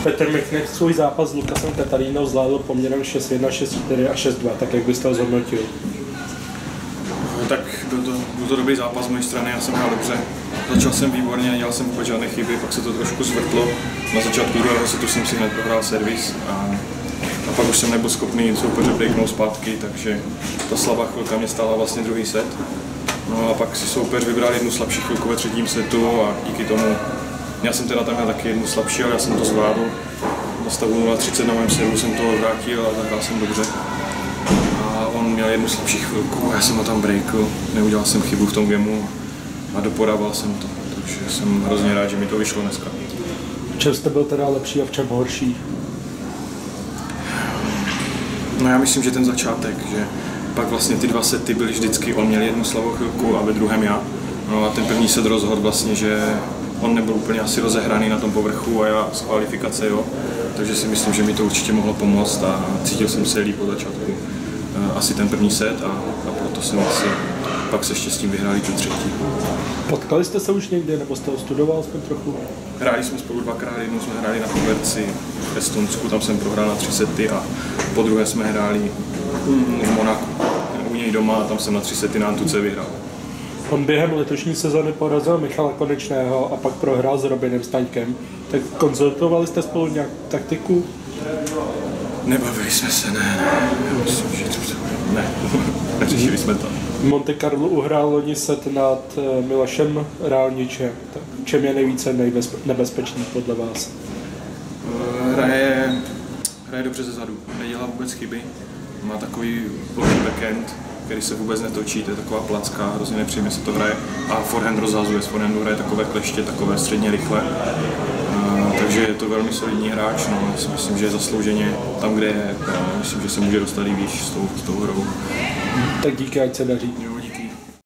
Petr Mechnek svůj zápas s Lukasem Katarínou zvládl poměrem 6-1, 6-4 a 6-2, tak jak byste ho zhodnotil? Tak byl to dobrý zápas z mé strany, já jsem hrál dobře. Začal jsem výborně, nedělal jsem vůbec žádné chyby, pak se to trošku zvrtlo. Na začátku druhého setu jsem si hned prohrál servis a pak už jsem nebyl schopný soupeře breaknout zpátky, takže ta slabá chvilka mě stála vlastně druhý set. No a pak si soupeř vybral jednu slabší chvilku ve třetím setu a díky tomu, já jsem teda tam měl taky jednu slabší, ale já jsem to zvládl. Na stavu 0-30 na mém servu jsem to vrátil a zahrál jsem dobře. A on měl jednu slabší chvilku, já jsem ho tam breakl, neudělal jsem chybu v tom gameu a dopodával jsem to, takže jsem hrozně rád, že mi to vyšlo dneska. V čem jste byl teda lepší a v čem horší? No já myslím, že ten začátek, že pak vlastně ty dva sety byly vždycky, on měl jednu slabou chvilku a ve druhém já. No a ten první set rozhodl vlastně, že on nebyl úplně asi rozehraný na tom povrchu a já z kvalifikace, jo. Takže si myslím, že mi to určitě mohlo pomoct a cítil jsem se líp od začátku. Asi ten první set a proto jsem asi pak se štěstím vyhráli ten třetí. Potkali jste se už někdy, nebo jste ho studoval aspoň trochu? Hráli jsme spolu dvakrát, jednou jsme hráli na Koberci v Estonsku, tam jsem prohrál na 3 sety a po druhé jsme hráli v Monaku u něj doma a tam jsem na 3 sety na Antuce vyhrál. On během letošní sezony porazil Michala Konečného a pak prohrál s Robinem Staňkem. Tak konzultovali jste spolu nějak taktiku? Nebavili jsme se, ne. Myslím, že ne, neřešili jsme to. V Monte Carlo uhrál loni set nad Milošem Rálničem. Tak čem je nejvíce nebezpečný podle vás? Hraje dobře ze zadu, nedělá vůbec chyby. Má takový plochý backhand, který se vůbec netočí, to je taková placka, hrozně nepříjemně se to hraje. A forehand rozhazuje, z forehandu hraje takové kleště, takové středně rychle. Takže je to velmi solidní hráč, no, já si myslím, že je zaslouženě tam, kde je. Myslím, že se může dostat i výš s tou hrou. Tak díky, ať se daří. Jo.